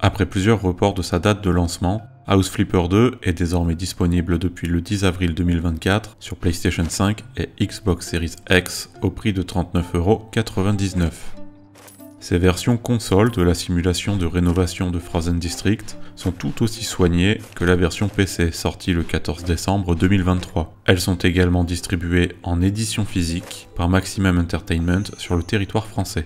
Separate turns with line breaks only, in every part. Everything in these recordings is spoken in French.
Après plusieurs reports de sa date de lancement, House Flipper 2 est désormais disponible depuis le 10 avril 2024 sur PlayStation 5 et Xbox Series X au prix de 39,99 €. Ces versions console de la simulation de rénovation de Frozen District sont tout aussi soignées que la version PC sortie le 14 décembre 2023. Elles sont également distribuées en édition physique par Maximum Entertainment sur le territoire français.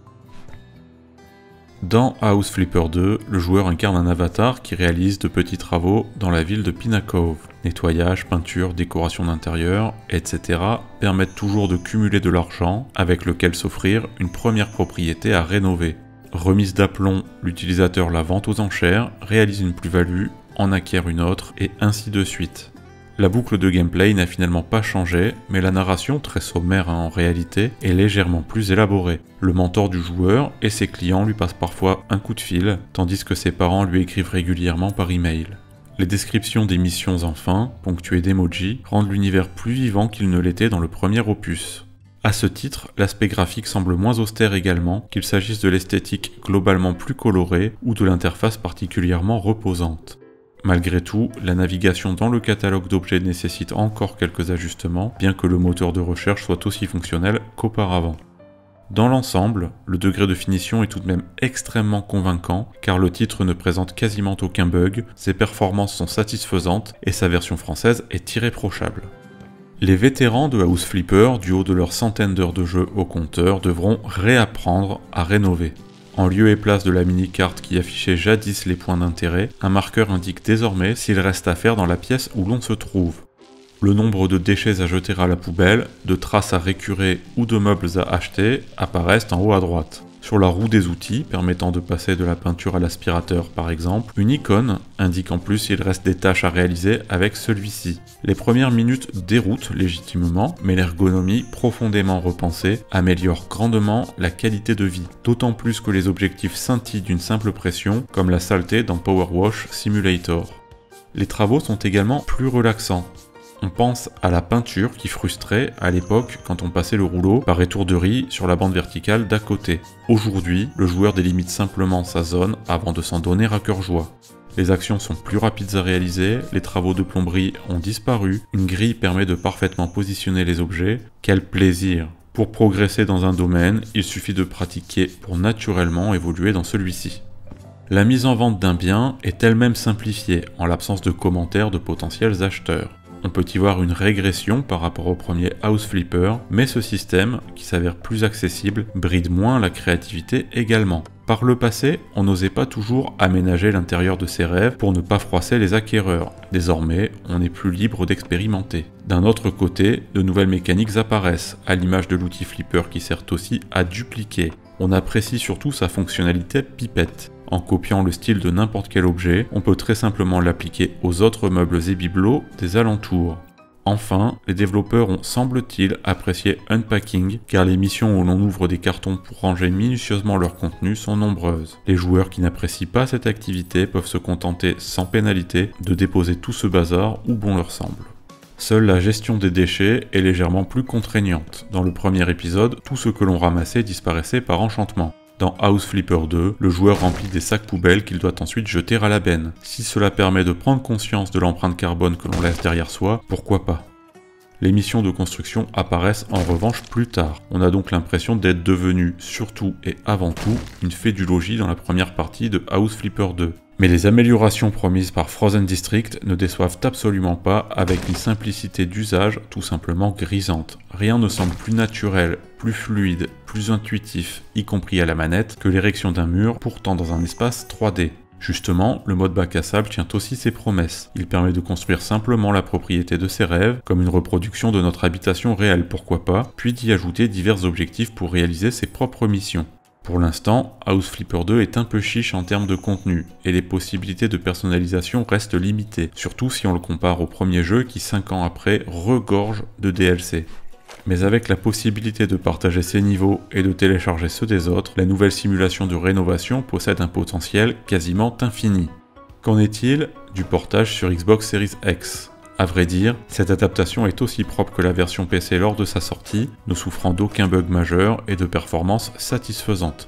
Dans House Flipper 2, le joueur incarne un avatar qui réalise de petits travaux dans la ville de Pina Cove. Nettoyage, peinture, décoration d'intérieur, etc. permettent toujours de cumuler de l'argent avec lequel s'offrir une première propriété à rénover. Remise d'aplomb, l'utilisateur la vend aux enchères, réalise une plus-value, en acquiert une autre, et ainsi de suite. La boucle de gameplay n'a finalement pas changé, mais la narration, très sommaire en réalité, est légèrement plus élaborée. Le mentor du joueur et ses clients lui passent parfois un coup de fil, tandis que ses parents lui écrivent régulièrement par email. Les descriptions des missions enfin, ponctuées d'emojis, rendent l'univers plus vivant qu'il ne l'était dans le premier opus. À ce titre, l'aspect graphique semble moins austère également, qu'il s'agisse de l'esthétique globalement plus colorée ou de l'interface particulièrement reposante. Malgré tout, la navigation dans le catalogue d'objets nécessite encore quelques ajustements, bien que le moteur de recherche soit aussi fonctionnel qu'auparavant. Dans l'ensemble, le degré de finition est tout de même extrêmement convaincant, car le titre ne présente quasiment aucun bug, ses performances sont satisfaisantes et sa version française est irréprochable. Les vétérans de House Flipper, du haut de leurs centaines d'heures de jeu au compteur, devront réapprendre à rénover. En lieu et place de la mini-carte qui affichait jadis les points d'intérêt, un marqueur indique désormais s'il reste à faire dans la pièce où l'on se trouve. Le nombre de déchets à jeter à la poubelle, de traces à récurer ou de meubles à acheter apparaissent en haut à droite. Sur la roue des outils, permettant de passer de la peinture à l'aspirateur par exemple, une icône indique en plus s'il reste des tâches à réaliser avec celui-ci. Les premières minutes déroutent légitimement, mais l'ergonomie profondément repensée améliore grandement la qualité de vie, d'autant plus que les objectifs scintillent d'une simple pression, comme la saleté dans Power Wash Simulator. Les travaux sont également plus relaxants. On pense à la peinture qui frustrait à l'époque quand on passait le rouleau par étourderie sur la bande verticale d'à côté. Aujourd'hui, le joueur délimite simplement sa zone avant de s'en donner à cœur joie. Les actions sont plus rapides à réaliser, les travaux de plomberie ont disparu, une grille permet de parfaitement positionner les objets. Quel plaisir! Pour progresser dans un domaine, il suffit de pratiquer pour naturellement évoluer dans celui-ci. La mise en vente d'un bien est elle-même simplifiée en l'absence de commentaires de potentiels acheteurs. On peut y voir une régression par rapport au premier House Flipper, mais ce système, qui s'avère plus accessible, bride moins la créativité également. Par le passé, on n'osait pas toujours aménager l'intérieur de ses rêves pour ne pas froisser les acquéreurs. Désormais, on est plus libre d'expérimenter. D'un autre côté, de nouvelles mécaniques apparaissent, à l'image de l'outil Flipper qui sert aussi à dupliquer. On apprécie surtout sa fonctionnalité pipette. En copiant le style de n'importe quel objet, on peut très simplement l'appliquer aux autres meubles et bibelots des alentours. Enfin, les développeurs ont, semble-t-il, apprécié Unpacking, car les missions où l'on ouvre des cartons pour ranger minutieusement leur contenu sont nombreuses. Les joueurs qui n'apprécient pas cette activité peuvent se contenter, sans pénalité, de déposer tout ce bazar où bon leur semble. Seule la gestion des déchets est légèrement plus contraignante. Dans le premier épisode, tout ce que l'on ramassait disparaissait par enchantement. Dans House Flipper 2, le joueur remplit des sacs poubelles qu'il doit ensuite jeter à la benne. Si cela permet de prendre conscience de l'empreinte carbone que l'on laisse derrière soi, pourquoi pas? Les missions de construction apparaissent en revanche plus tard. On a donc l'impression d'être devenu, surtout et avant tout, une fée du logis dans la première partie de House Flipper 2. Mais les améliorations promises par Frozen District ne déçoivent absolument pas avec une simplicité d'usage tout simplement grisante. Rien ne semble plus naturel, plus fluide, plus intuitif, y compris à la manette, que l'érection d'un mur pourtant dans un espace 3D. Justement, le mode bac à sable tient aussi ses promesses. Il permet de construire simplement la propriété de ses rêves, comme une reproduction de notre habitation réelle pourquoi pas, puis d'y ajouter divers objectifs pour réaliser ses propres missions. Pour l'instant, House Flipper 2 est un peu chiche en termes de contenu, et les possibilités de personnalisation restent limitées, surtout si on le compare au premier jeu qui 5 ans après regorge de DLC. Mais avec la possibilité de partager ses niveaux et de télécharger ceux des autres, la nouvelle simulation de rénovation possède un potentiel quasiment infini. Qu'en est-il du portage sur Xbox Series X ? À vrai dire, cette adaptation est aussi propre que la version PC lors de sa sortie, ne souffrant d'aucun bug majeur et de performances satisfaisantes.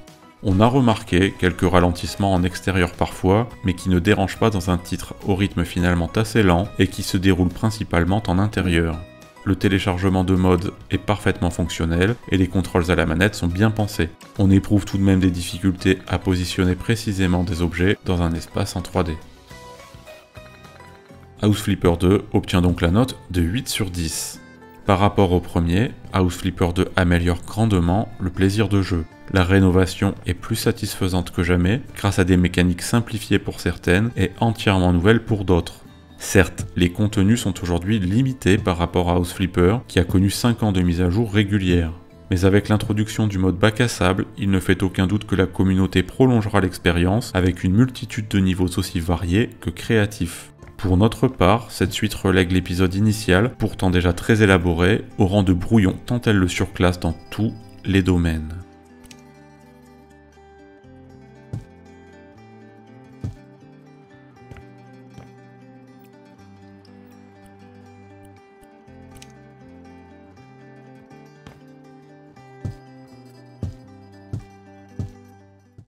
On a remarqué quelques ralentissements en extérieur parfois, mais qui ne dérangent pas dans un titre au rythme finalement assez lent et qui se déroule principalement en intérieur. Le téléchargement de modes est parfaitement fonctionnel et les contrôles à la manette sont bien pensés. On éprouve tout de même des difficultés à positionner précisément des objets dans un espace en 3D. House Flipper 2 obtient donc la note de 8 sur 10. Par rapport au premier, House Flipper 2 améliore grandement le plaisir de jeu. La rénovation est plus satisfaisante que jamais grâce à des mécaniques simplifiées pour certaines et entièrement nouvelles pour d'autres. Certes, les contenus sont aujourd'hui limités par rapport à House Flipper qui a connu 5 ans de mise à jour régulière. Mais avec l'introduction du mode bac à sable, il ne fait aucun doute que la communauté prolongera l'expérience avec une multitude de niveaux aussi variés que créatifs. Pour notre part, cette suite relègue l'épisode initial, pourtant déjà très élaboré, au rang de brouillon tant elle le surclasse dans tous les domaines.